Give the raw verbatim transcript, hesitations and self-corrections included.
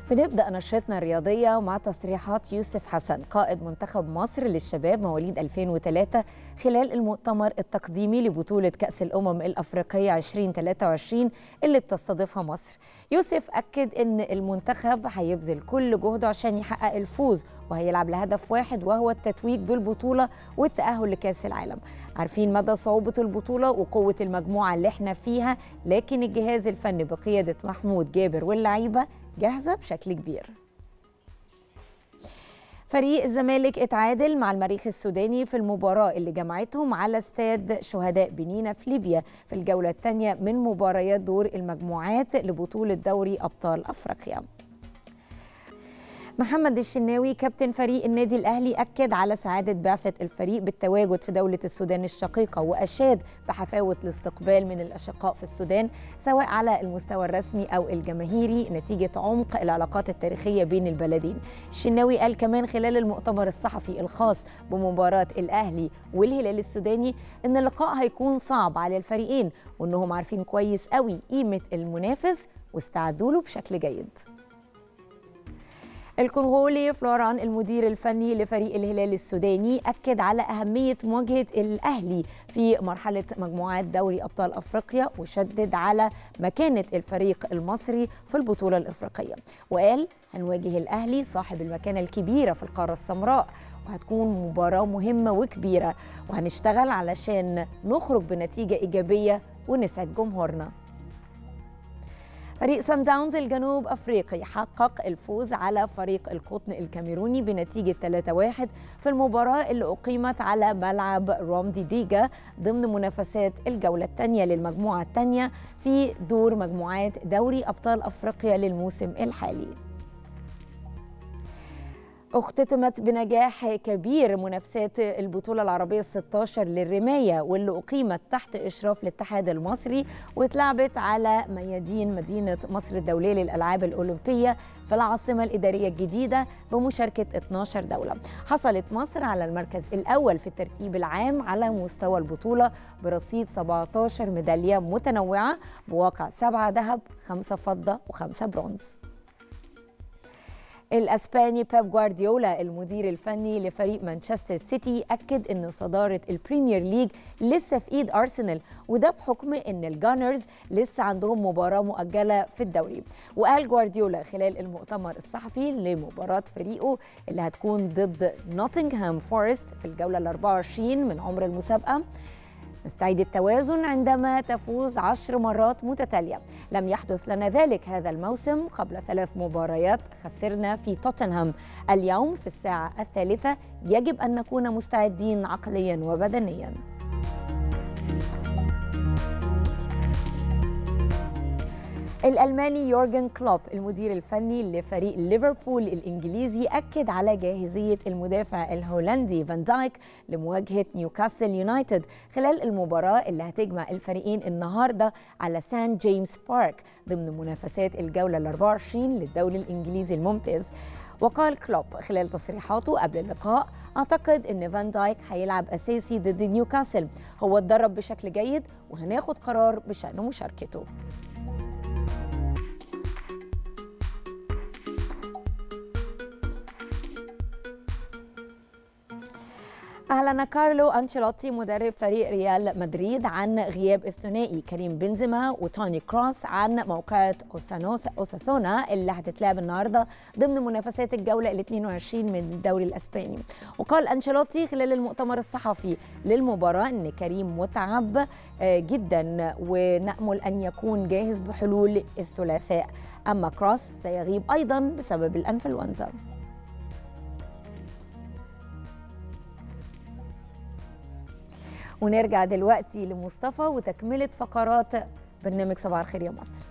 بنبدأ نشرتنا الرياضية مع تصريحات يوسف حسن قائد منتخب مصر للشباب مواليد ألفين وثلاثة خلال المؤتمر التقديمي لبطولة كأس الأمم الأفريقية ألفين وثلاثة وعشرين اللي بتستضيفها مصر. يوسف أكد أن المنتخب هيبذل كل جهده عشان يحقق الفوز وهيلعب لهدف واحد وهو التتويج بالبطولة والتأهل لكأس العالم. عارفين مدى صعوبة البطولة وقوة المجموعة اللي احنا فيها، لكن الجهاز الفني بقيادة محمود جابر واللعيبة جاهزة بشكل كبير. فريق الزمالك اتعادل مع المريخ السوداني في المباراة اللي جمعتهم على استاد شهداء بنينا في ليبيا في الجولة الثانية من مباريات دور المجموعات لبطولة دوري أبطال أفريقيا. محمد الشناوي كابتن فريق النادي الأهلي أكد على سعادة بعثة الفريق بالتواجد في دولة السودان الشقيقة، وأشاد بحفاوة الاستقبال من الأشقاء في السودان سواء على المستوى الرسمي أو الجماهيري نتيجة عمق العلاقات التاريخية بين البلدين. الشناوي قال كمان خلال المؤتمر الصحفي الخاص بمباراة الأهلي والهلال السوداني إن اللقاء هيكون صعب على الفريقين وإنهم عارفين كويس قوي قيمة المنافس واستعدوا له بشكل جيد. الكونغولي فلوران المدير الفني لفريق الهلال السوداني أكد على أهمية مواجهة الأهلي في مرحلة مجموعات دوري أبطال أفريقيا، وشدد على مكانة الفريق المصري في البطولة الأفريقية، وقال هنواجه الأهلي صاحب المكانة الكبيرة في القارة السمراء وهتكون مباراة مهمة وكبيرة وهنشتغل علشان نخرج بنتيجة إيجابية ونسعد جمهورنا. فريق سان داونز الجنوب أفريقي حقق الفوز على فريق القطن الكاميروني بنتيجة ثلاثة واحد في المباراة اللي أقيمت على ملعب رومدي ديجا ضمن منافسات الجولة الثانية للمجموعة الثانية في دور مجموعات دوري أبطال أفريقيا للموسم الحالي. اختتمت بنجاح كبير منافسات البطولة العربية الستة عشر للرماية واللي أقيمت تحت إشراف الاتحاد المصري واتلعبت على ميادين مدينة مصر الدولية للألعاب الأولمبية في العاصمة الإدارية الجديدة بمشاركة اثناشر دولة. حصلت مصر على المركز الأول في الترتيب العام على مستوى البطولة برصيد سبعة عشر ميدالية متنوعة بواقع سبعة ذهب خمسة فضة وخمسة برونز. الأسباني بيب جوارديولا المدير الفني لفريق مانشستر سيتي أكد أن صدارة البريمير ليج لسه في إيد أرسنال، وده بحكم أن الجانرز لسه عندهم مباراة مؤجلة في الدوري. وقال جوارديولا خلال المؤتمر الصحفي لمباراة فريقه اللي هتكون ضد نوتنغهام فورست في الجولة الأربعة وعشرين من عمر المسابقة: نستعيد التوازن عندما تفوز عشر مرات متتالية. لم يحدث لنا ذلك هذا الموسم، قبل ثلاث مباريات خسرنا في توتنهام. اليوم في الساعة الثالثة يجب أن نكون مستعدين عقليا وبدنيا. الألماني يورجن كلوب المدير الفني لفريق ليفربول الإنجليزي أكد على جاهزية المدافع الهولندي فان دايك لمواجهة نيوكاسل يونايتد خلال المباراة اللي هتجمع الفريقين النهاردة على سان جيمس بارك ضمن منافسات الجولة الأربعة وعشرين للدوري الإنجليزي الممتاز. وقال كلوب خلال تصريحاته قبل اللقاء: أعتقد أن فان دايك هيلعب أساسي ضد نيوكاسل، هو اتدرب بشكل جيد وهناخد قرار بشأن مشاركته. أعلن كارلو أنشيلوتي مدرب فريق ريال مدريد عن غياب الثنائي كريم بنزيما وتوني كروس عن موقعة أوساسونا اللي هتتلعب النهارده ضمن منافسات الجولة ال اثنين وعشرين من الدوري الأسباني. وقال أنشيلوتي خلال المؤتمر الصحفي للمباراة أن كريم متعب جدا ونأمل أن يكون جاهز بحلول الثلاثاء، أما كروس سيغيب أيضا بسبب الأنفلونزا. ونرجع دلوقتي لمصطفى وتكملة فقرات برنامج صباح الخير يا مصر.